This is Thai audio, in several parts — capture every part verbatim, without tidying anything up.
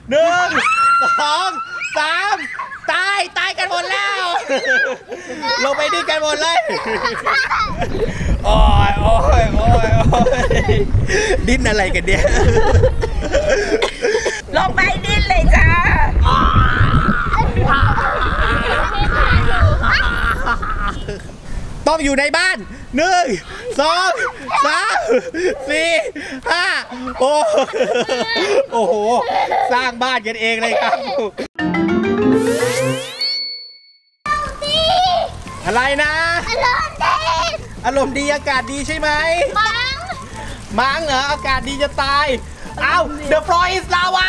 หนึ่งสองสามตายตายกันหมดแล้วลงไปดิ้นกันหมดเลยโอ้ยโอ้ยโอ้ยโอ้ยดิ้นอะไรกันเนี่ยลงไปดิ้นเลยจ้าต้องอยู่ในบ้านหนึ่งสองสามสี่ห้าโอ้โอ้โหสร้างบ้านกันเองเลยครับอะไรนะอารมณ์ดีอากาศดีใช่ไหมมังมังเหรออากาศดีจะตายเอ้า The floor is lava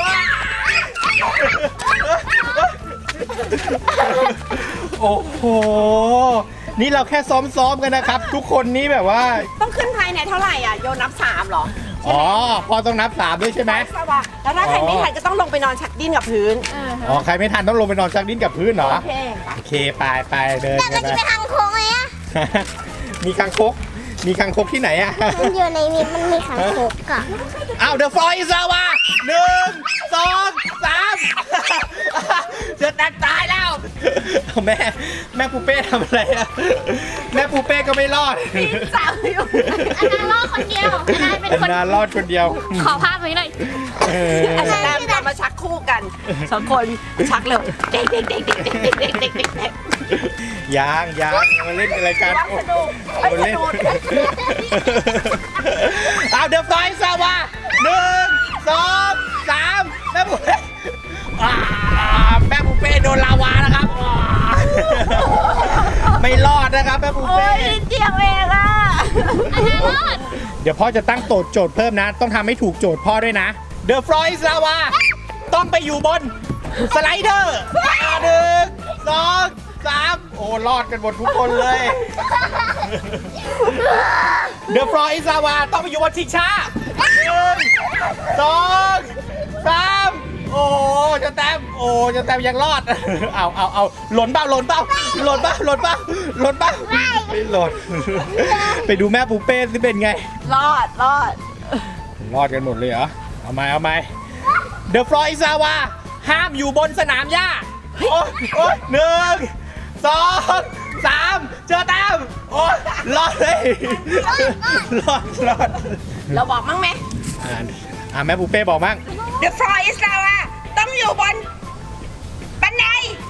โอ้โหนี่เราแค่ซ้อมๆกันนะครับทุกคนนี้แบบว่าต้องขึ้นภายในเท่าไหร่อ่ะโยนนับสามหรออ๋อพอต้องนับสามด้วยใช่ไหมแล้วถ้าใครไม่ทันก็ต้องลงไปนอนชักดิ้นกับพื้นอ๋อใครไม่ทันต้องลงไปนอนชักดิ้นกับพื้นเหรอโอเคโอเคไปไปเดินแต่มันจะไปทางโค้งไหมอะมีคางคกมีคางคกที่ไหนอะมันอยู่ในนี้มันมีคางคกอะอ้าว The floor is lava หนึ่งสองสามจะแตกตายแล้วแม่แม่ปูเป้ทำอะไรอะแม่ปูเป้ก็ไม่รอดสาวอยู่อันนั้นรอดคนเดียวอันนั้นเป็นคนอันนั้นรอดคนเดียวขอภาพไว้หน่อยอันนั้นจะมาชักคู่กันสองคนชักเลยเด็กเด็กเด็กเด็กเด็กเด็กเด็กเด็กเด็กยางยางมาเล่นอะไรกันมาเล่นเอาเดี๋ยวฟลอยซาวาหนึ่งสองสามแม่ปูเป้แม่ปูเป้โดนลาวานะครับไม่รอดนะครับแม่ปูเป้เจียงเองอ่ะอันนั้นรอดเดี๋ยวพ่อจะตั้งโจทย์โจทย์เพิ่มนะต้องทำให้ถูกโจทย์พ่อด้วยนะ The floor is lava ต้องไปอยู่บนสไลเดอร์หนึ่งสองสามโอ้รอดกันหมดทุกคนเลย The floor is lava ต้องไปอยู่บนชิงช้าหนึ่งสองสามโอ้จะแต้มโอ้จะแต้มยังรอดเอาเอาเอาหล่นเปล่าหล่นเปล่าหล่นเปล่าหล่นเปล่าหล่นเปล่าไม่หล่นไปดูแม่ปูเป้สิเป็นไงรอดรอดรอดกันหมดเลยเหรอเอาไหมเอาไหม The floor is lava ห้ามอยู่บนสนามหญ้าโอ้โอ้หนึ่งสองสามเจอแต้มโอ้รอดเลยรอดรอดเราบอกมั้งไหมอ่าแม่ปูเป้บอกมั้ง The floor is lava ต้องอยู่บนบันได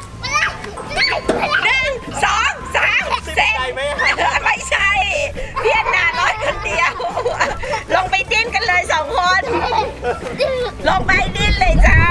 หนึ่งสองสามสี่ไม่ใช่เพี้ยนหน้ารอดคนเดียวลงไปดิ้นกันเลยสองคนลงไปดิ้นเลยจ้า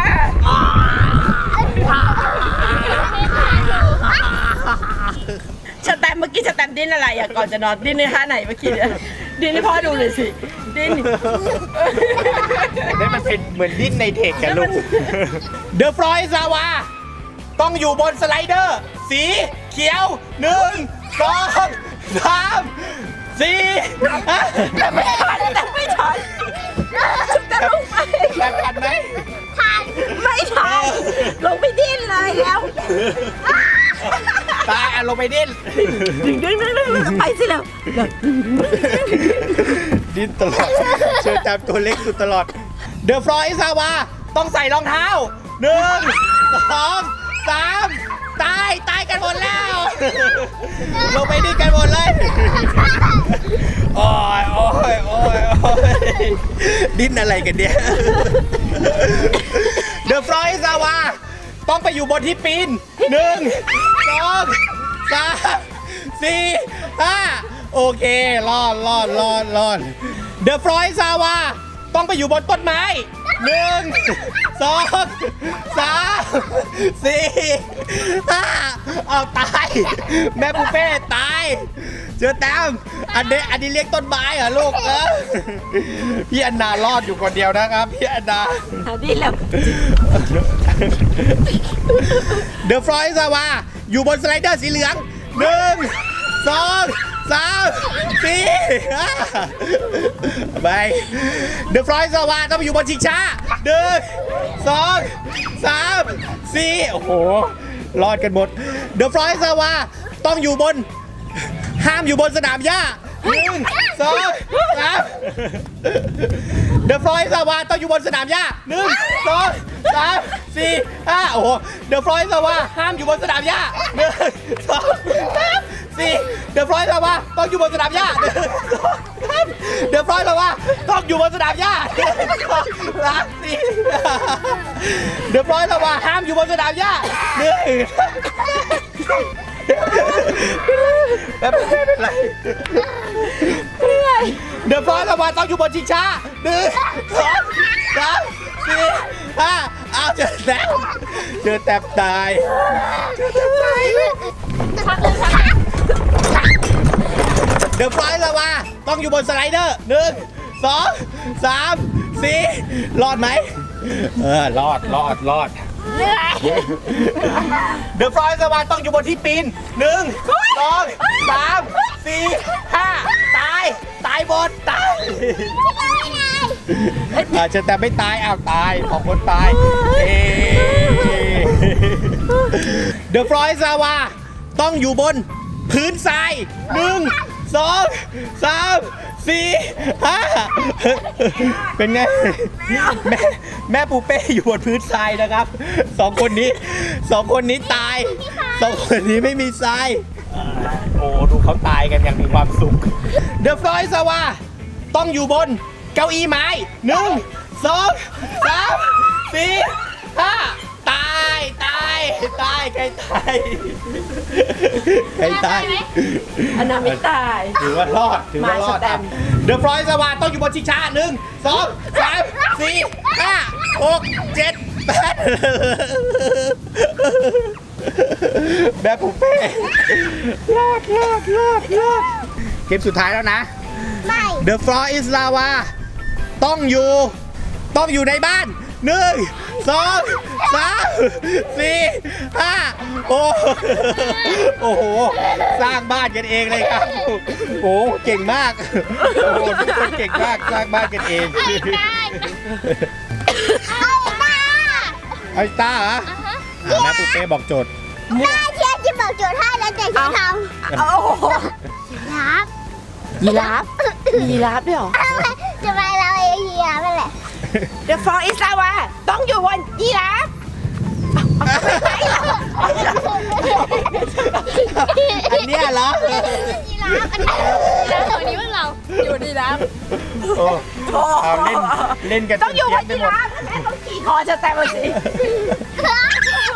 สแตมเมื่อกี้สแตมดิ้นอะไรอ่ะก่อนจะนอนดิ้นในท่าไหนเมื่อกี้เนี่ยดิ้นให้พ่อดูเลยสิดิ้นนี่มันเป็นเหมือนดิ้นในเทคกันลูก The floor is lava ต้องอยู่บนสไลเดอร์สีเขียวหนึ่งสองสามสี่แต่ไม่ทันแต่ไม่ทันจะลงไปแต่ทันไหมทันไม่ทันลงไปดิ้นเลยแล้วตายอ่ะลงไปดิ้นดิ้นดิ้นดิ้นไปสิแล้วดิ้นตลอดเชื่อจำตัวเล็กสุดตลอด The floor is lava ต้องใส่รองเท้าหนึ่งสองสามตายตายกันหมดแล้วลงไปดิ้นกันหมดเลยโอ้ยโอ้ยโอ้ยโอ้ยดิ้นอะไรกันเนี่ย The floor is lava ต้องไปอยู่บนที่ปีนหนึ่งสองสามสี่ห้าโอเครอดรอดรอดรอด The floor is lava ต้องไปอยู่บนต้นไม้หนึ่งสองสามสี่ห้าเอาตายแม่ปูเป้ตายเจอแต้มอันนี้อันนี้เรียกต้นไม้เหรอลูกเออพี่อันนารอดอยู่คนเดียวนะครับพี่อันนาดีแล้ว The floor is lava อยู่บนสไลเดอร์สีเหลืองหนึ่งสองสามสี่ไป The floor is lava ต้องไปอยู่บนชิงช้าหนึ่งสองสามสี่โอ้โหรอดกันหมด The floor is lava ต้องอยู่บนห้ามอยู่บนสนามหญ้าหนึ่งสองสาม The floor is lava ต้องอยู่บนสนามหญ้าหนึ่งสองามสี่ห้าโอ้โหเดอะฟลอยด์ลาวาห้ามอยู่บนสนามหญ้าหนึ่งสองสามสี่เดอะฟลอยด์ลาวาต้องอยู่บนสนามหญ้าหนึ่งสองสามเดอะฟลอยด์ลาวาต้องอยู่บนสนามหญ้าหนึ่งสองสามสี่เดอะฟลอยด์ลาวาห้ามอยู่บนสนามหญ้าหนึ่งแล้วไม่เป็นไรเดอะฟลอยด์ลาวาต้องอยู่บนชิงช้าหนึ่งสองสามสี่ห้าเอาเจอแล้วเจอแตบตายเดอะฟลอยด์ลาวาต้องอยู่บนสไลเดอร์หนึ่งสองสามสี่รอดไหมเออรอดรอดรอดเดอะฟลอยด์ลาวาต้องอยู่บนที่ปีนหนึ่งสองสามสี่ห้าตายตายหมดตายอาจจะแต่ไม่ตายอ้าวตายของคนตายเดอะฟลอยด์ลาวาต้องอยู่บนพื้นทรายหนึ่งสองสามสี่ห้าเป็นไงแม่แม่ปูเป้อยู่บนพื้นทรายนะครับสองคนนี้สองคนนี้ตายสองคนนี้ไม่มีทรายโอ้ดูเขาตายกันอย่างมีความสุขเดอะฟลอยด์ลาวาต้องอยู่บนเก้าอี้ไม้หนึ่งสองสามสี่ห้าตายตายตายใครตายใครตายอันนั้นไม่ตายถือว่ารอดถือว่ารอดเดอะฟลอยด์ลาวาต้องอยู่บนชิงช้าหนึ่งสองสามสี่ห้าหกเจ็ดแปดแบบปูเป้รอดรอดรอดรอดเกมสุดท้ายแล้วนะไม่ The floor is lava ต้องอยู่ต้องอยู่ในบ้านหนึ่งสองสามสี่ห้าโอ้โอ้โหสร้างบ้านกันเองเลยครับโอ้เก่งมากโอ้ทุกคนเก่งมากสร้างบ้านกันเองเอาตาไอ้ตาเหรอแม่ปุ๊เป้บอกโจทย์ตาเชียร์ที่บอกโจทย์ให้แล้วแต่ที่ทำโอ้โหครับยีราฟมียีราฟด้วยเหรอจะไปเราเอเชียไปแหละ The floor is lava ต้องอยู่บนยีราฟอันเนี้ยเหรอยีราฟอันนี้ยีราฟตัวนี้พวกเราอยู่ยีราฟโอ้เอาเล่นเล่นกันต้องอยู่บนยีราฟแม่ต้องขี่คอจะแต่มาสิ